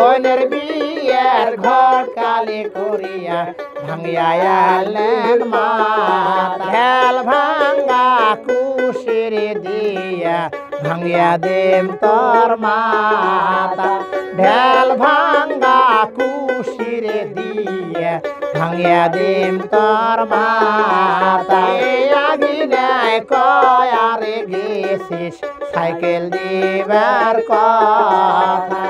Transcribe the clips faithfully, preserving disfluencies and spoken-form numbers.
বোনের বিয়ের ঘট কালি করিয়া ভাঙ্গিয়া আনলেন মাতা ঢেল ভাঙ্গা কুশির দিয়া ভাঙ্গিয়া দেম তোর মাতা ঢেল ভাঙ্গা কুশির দিয়া ভাঙ্গিয়া দেম তোর মাতা আগিনায় কয়ারে গেছিস সাইকেল দিবার কথা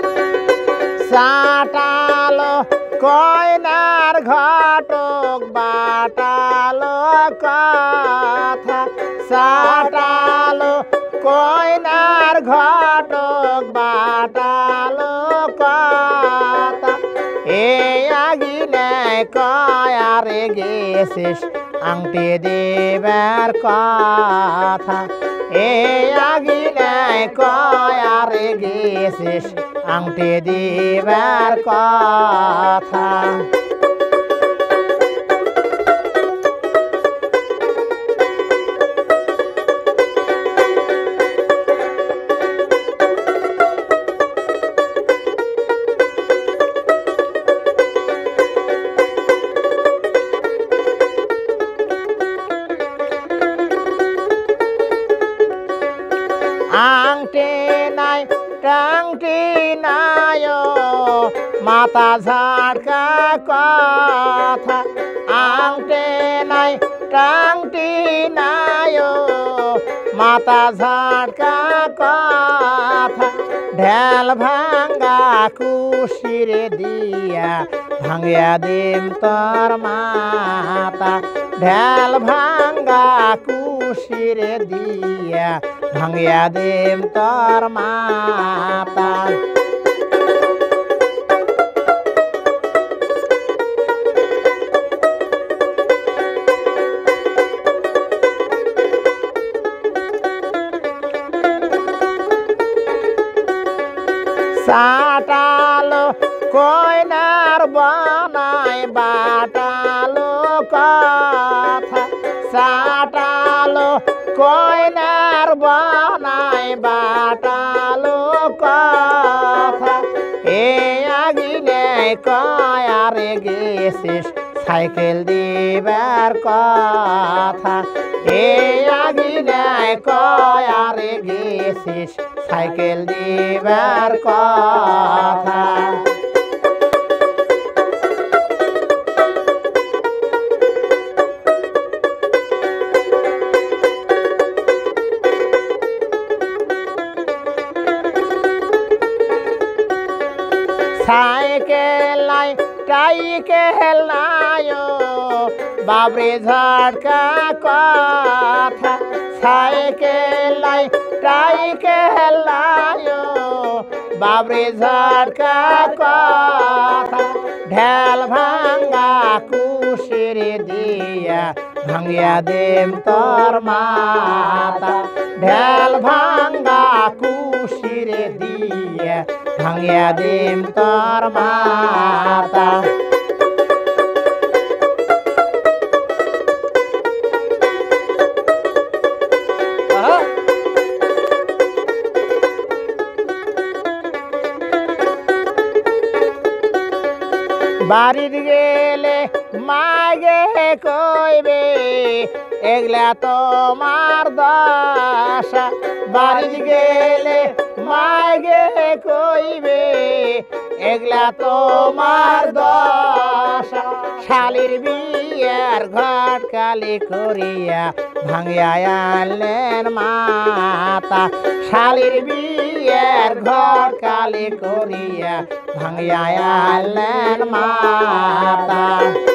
সাটালো কয়নার ঘটক বাটালো কথা সাটালো কয়নার ঘটক বাটালো কথা এই আগিনায় কয়ারে গেছিস আংটি দিবার কথা এই আগিনায় কয়ারে গেছিস আংটি দিবার কথা আংটি নাই টাংটি নাই মাথা ঝাড়কা কথা আংটি নাই টাংটি নাই মাথা ঝাড়কা কথা ঢেল ভাঙ্গা কুশির দিয়া ভাঙ্গিয়া দিম তোর মাতা ঢেল ভাঙ্গা কুশির দিয়া ভাঙ্গিয়া দিম তোর মাতা সাটালো কয়নার বানাই বাটালো কথা সাটালো কয়নার বানাই বাটালো কথা এ আগিনে কয়ারে গেছিস সাইকেল দিবার কথা এ আগিনে কয়ারে গেছিস সাইকেল দিবার কথা সাইকেল নাই টাইকেল নাই বাবরে ঝাড়কা কথা সাইকেল নাই টাইকেল নাই বাবরে ঝাড়কা কথা ঢেল ভাঙ্গা কুশির দিয়া ভাঙ্গিয়া দেম তোর মাতা ঢেল ভাঙ্গা কুশির দিয়া ভাঙ্গিয়া দেম তোর মাতা বাড়ির গেলে মাগে কইবে এগলা তোমার দশা বাড়ির গেলে মাগে কইবে এগলা তোমার দশা শালির বিয়ের ঘট কালি করিয়া ভাঙ্গিয়া আনলেন মাতা শালির বিয়ের ঘট কালি করিয়া ভাঙ্গিয়া আনলেন মাতা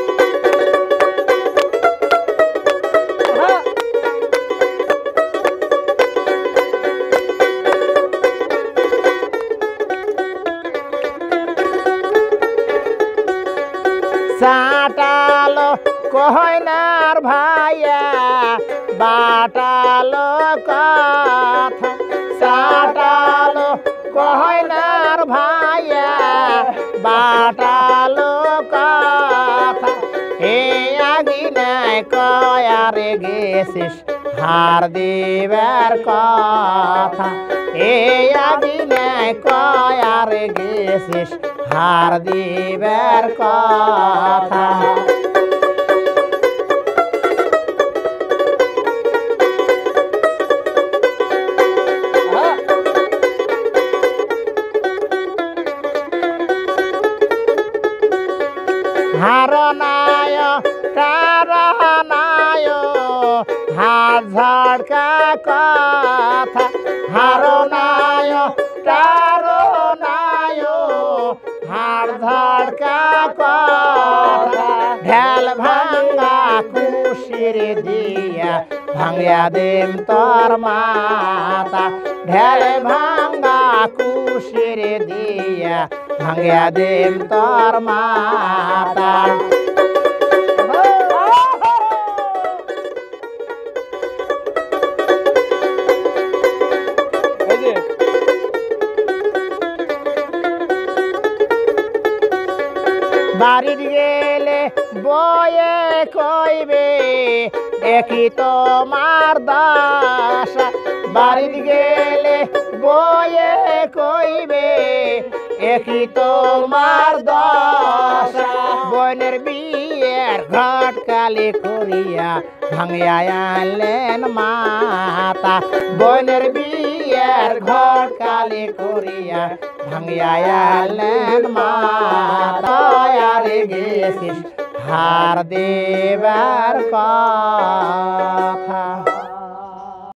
সাটালো কয়নার ভাইয়া বাটালো কথা সাটালো কয়নার ভাইয়া বাটালো কথা হে আগিনায় কয়ারে গেছিস হার দিবার কথা এই আগুনে কয় আর গেছিস হার দিবার কথা। হারনায় তারনায় হাত ঝড়কা কথা। হারনায় তারনায় হাত ঝড়কা কথা। ঢেল ভাঙ্গা কুশির দিয়া ভাঙ্গিয়া দেম তোর মাতা। ঢেল ভাঙ্গা কুশির দিয়া ভাঙ্গিয়া দেম তোর মাতা। বাড়ির গেলে বয়ে কইবে দেখি তোমার দশা। বাড়ির গেলে বয়ে কইবে দেখি তোমার দশা। বোনের বিয়ের ঘট কালি করিয়া ভাঙিয়া আনলেন মাতা। বোনের বিয়ের ঘট কালি করিয়া ভাঙিয়া আনলেন মাতা। আরে গেছিস হার দেবার কথা।